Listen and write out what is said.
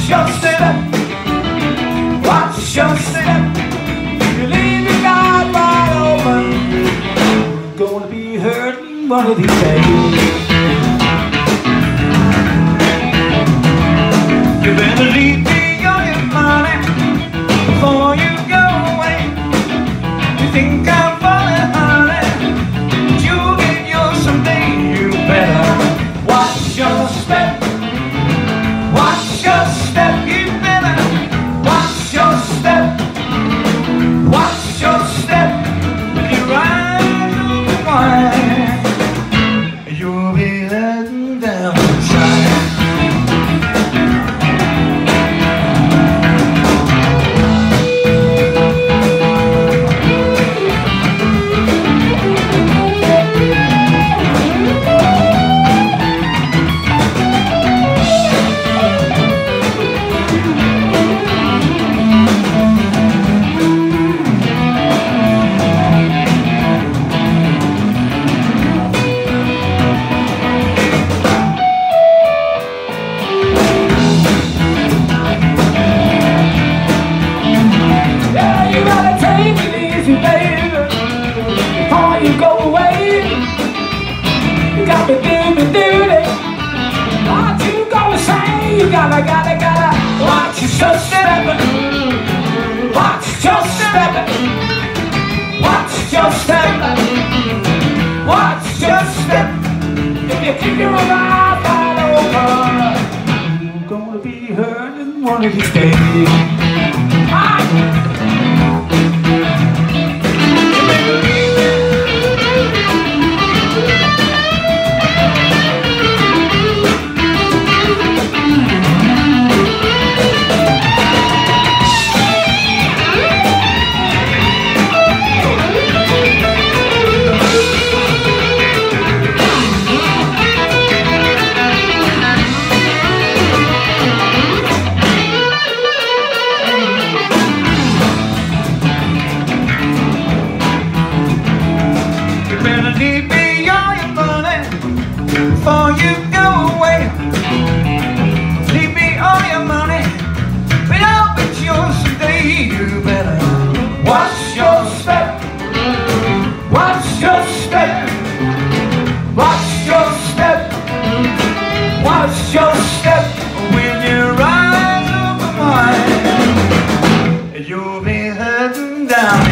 your step, watch your step. You leave your guard wide open. Gonna be hurting one of these days. You better leave me all your money before you go away. You think I'm falling, honey, but you'll get yours someday. You better watch your step, watch your step. You better watch your step, watch your step. With your eyes open wide, you'll be letting down inside. Before you go away, you gotta do me duty. What you gonna say? You gotta watch your step, watch your step, watch your step, watch your step. If you keep your eyes wide open, you're gonna be hurting one of these days. Leave me all your money before you go away. Leave me all your money, but I'll bet yours someday. You better watch your step, watch your step, watch your step, watch your step. When your eyes open wide, you'll be heading down.